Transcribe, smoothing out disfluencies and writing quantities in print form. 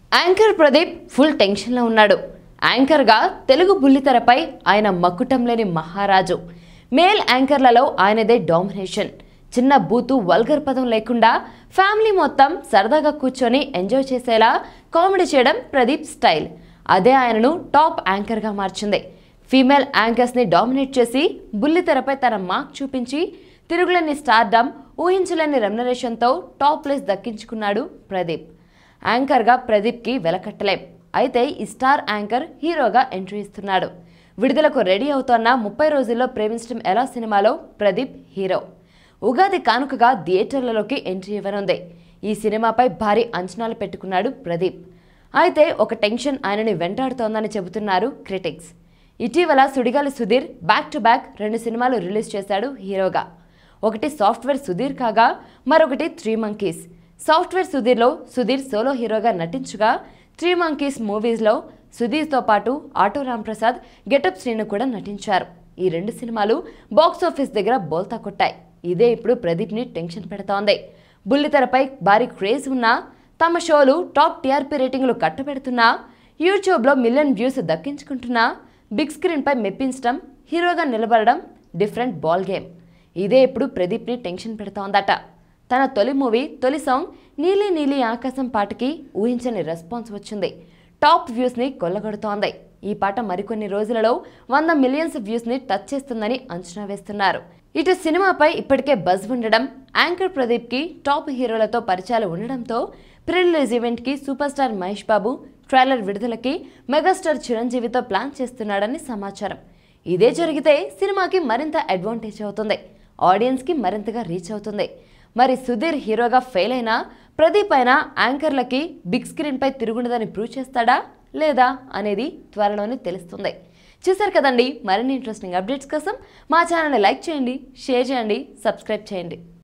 Anchor Pradeep full టెన్షన్లో ఉన్నాడు. యాంకర్గా తెలుగు బుల్లితెరపై ఆయన మక్కుటం లేని మహారాజు. మేల్ యాంకర్లలో ఆయనదే డామినేషన్. చిన్న బూతు వల్గర్ పదం లేకుండా ఫ్యామిలీ మొత్తం సరదాగా కూర్చొని ఎంజాయ్ చేసేలా కామెడీ చేయడం ప్రదీప్ స్టైల్. అదే ఆయనను టాప్ యాంకర్గా మార్చింది. ఫీమేల్ యాంకర్స్ని డామినేట్ చేసి బుల్లితెరపై తన మార్క్ చూపించి తిరుగులేని స్టార్డమ్, ఊహించలేని రెమ్యునరేషన్తో టాప్ ప్లేస్ దక్కించుకున్నాడు ప్రదీప్. యాంకర్గా ప్రదీప్కి వెలకట్టలేం. అయితే ఈ స్టార్ యాంకర్ హీరోగా ఎంట్రీ ఇస్తున్నాడు. విడుదలకు రెడీ అవుతోన్న 30 రోజుల్లో ప్రేమించడం ఎలా సినిమాలో ప్రదీప్ హీరో. ఉగాది కానుకగా థియేటర్లలోకి ఎంట్రీ ఇవ్వనుంది. ఈ సినిమాపై భారీ అంచనాలు పెట్టుకున్నాడు ప్రదీప్. అయితే ఒక టెన్షన్ ఆయనని వెంటాడుతోందని చెబుతున్నారు క్రిటిక్స్. ఇటీవల Sudigali Sudheer back to back 2 సినిమాలు రిలీజ్ చేశాడు హీరోగా. ఒకటి సాఫ్ట్వేర్ సుధీర్ కాగా మరొకటి 3 మంకీస్. సాఫ్ట్వేర్ సుధీర్లో సుధీర్ సోలో హీరోగా నటించగా 3 మంకీస్ మూవీస్లో సుధీర్తో పాటు ఆటో రాంప్రసాద్, గెటప్ శ్రీను కూడా నటించారు. ఈ 2 సినిమాలు బాక్సాఫీస్ దగ్గర బోల్తా కొట్టాయి. ఇదే ఇప్పుడు ప్రదీప్ని టెన్షన్ పెడుతోంది. బుల్లితెరపై భారీ క్రేజ్ ఉన్నా, తమ షోలు టాప్ టీఆర్పీ రేటింగ్లు కట్టబెడుతున్నా, యూట్యూబ్లో మిలియన్ వ్యూస్ దక్కించుకుంటున్నా, బిగ్ స్క్రీన్పై మెప్పించడం, హీరోగా నిలబడడం డిఫరెంట్ బాల్ గేమ్. ఇదే ఇప్పుడు ప్రదీప్ని టెన్షన్ పెడుతోందట. తన తొలి మూవీ తొలి సాంగ్ నీలి నీలి ఆకాశం పాటకి ఊహించని రెస్పాన్స్ వచ్చింది. టాప్ వ్యూస్ని కొల్లగొడుతోంది. ఈ పాట మరికొన్ని రోజులలో 100 మిలియన్స్ వ్యూస్ని టచ్ చేస్తుందని అంచనా వేస్తున్నారు. ఇటు సినిమాపై ఇప్పటికే బజ్ ఉండడం, యాంకర్ ప్రదీప్కి టాప్ హీరోలతో పరిచయాలు ఉండడంతో ప్రీ రిలీజ్ ఈవెంట్కి super star Mahesh Babu, trailer విడుదలకి మెగాస్టార్ చిరంజీవితో ప్లాన్ చేస్తున్నాడని సమాచారం. ఇదే జరిగితే సినిమాకి మరింత అడ్వాంటేజ్ అవుతుంది. ఆడియన్స్కి మరింతగా రీచ్ అవుతుంది. మరి సుధీర్ హీరోగా ఫెయిల్ అయినా ప్రదీప్ అయినా యాంకర్లకి బిగ్ స్క్రీన్పై తిరుగుండదని ప్రూవ్ చేస్తాడా లేదా అనేది త్వరలోనే తెలుస్తుంది. చూసారు కదండి. మరిన్ని ఇంట్రెస్టింగ్ అప్డేట్స్ కోసం మా ఛానల్ని లైక్ చేయండి, షేర్ చేయండి, సబ్స్క్రైబ్ చేయండి.